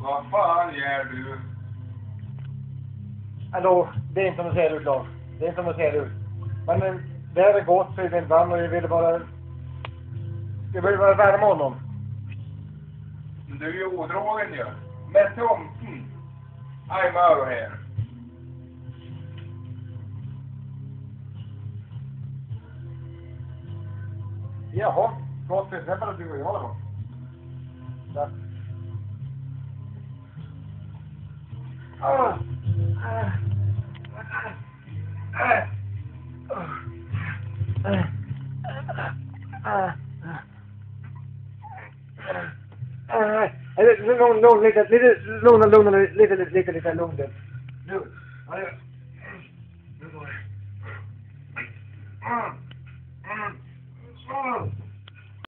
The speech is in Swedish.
Vad fan gör du? Hallå, det är inte som att se ut, Lars. Det är inte som att se ut. Men det här är gott för din vän och jag vill bara värma honom. Men du är ju otrogen ju. Med tomten. I'm over here. Jaha, gott för det bara du och jag då. Där. Lugn, lite lugn. Nu går det.